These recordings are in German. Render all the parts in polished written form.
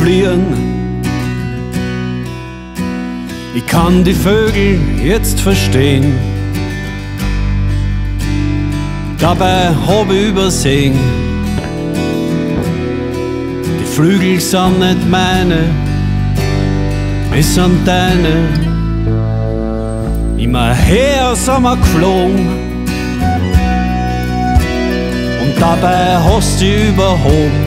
fliehen. Ich kann die Vögel jetzt verstehen, dabei hab ich übersehen, die Flügel sind nicht meine, es sind deine. Immer her sind wir geflogen und dabei hast du überhoben.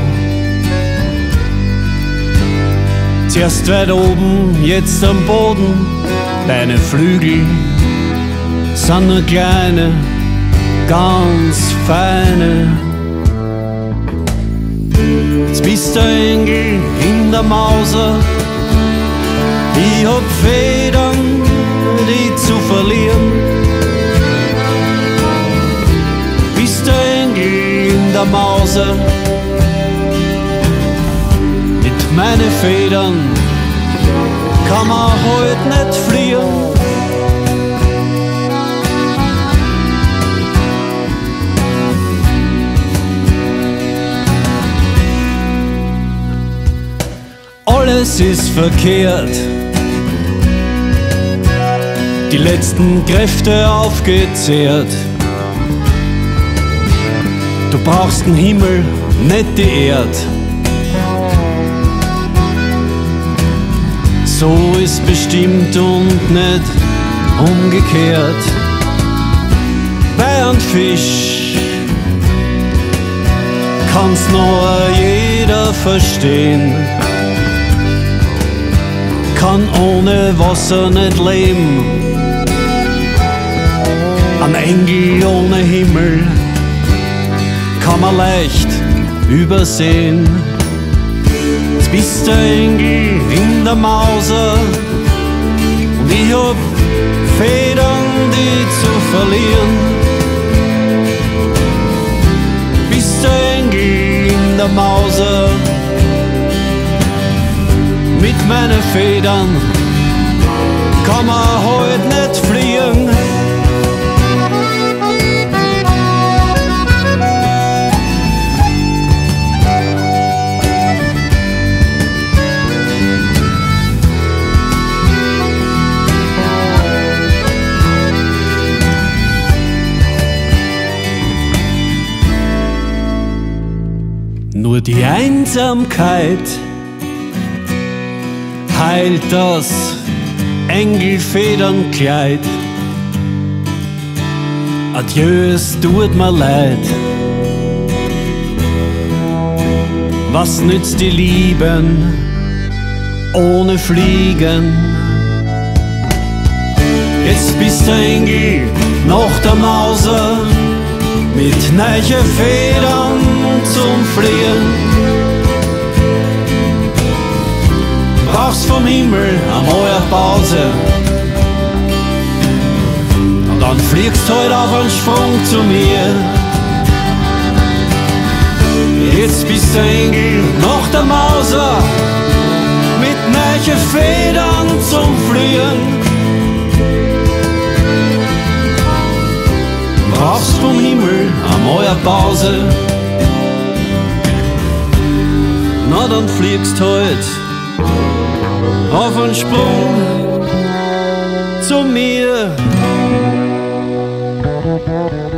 Zuerst weit oben, jetzt am Boden, deine Flügel sind nur kleine, ganz feine. Jetzt bist der Engel in der Mauser, ich hab Federn, die zu verlieren. Bist der Engel in der Mauser, mit meinen Federn kann man heut nicht fliehen. Alles ist verkehrt, die letzten Kräfte aufgezehrt. Du brauchst den Himmel, nicht die Erd. So ist bestimmt und nicht umgekehrt. Bei einem Fisch kann's nur jeder verstehen, kann ohne Wasser nicht leben. Ein Engel ohne Himmel kann man leicht übersehen. Jetzt bist der Engel in der Mauser und ich hab Federn, die zu verlieren. Bist der Engel in der Mauser, mit meinen Federn kann man heut nicht fliehen. Nur die Einsamkeit heilt das Engelfedernkleid. Adieu, es tut mir leid. Was nützt die Lieben ohne Fliegen? Jetzt bist der Engel nach der Mauser mit neue Federn zum Fliehen. Brauchst vom Himmel einmal eine Pause und dann fliegst halt auf einen Sprung zu mir. Jetzt bist der Engel nach der Mauser mit neue Federn zum Fliehen. Brauchst vom Himmel einmal eine Pause, na dann fliegst halt auf einen Sprung zu mir.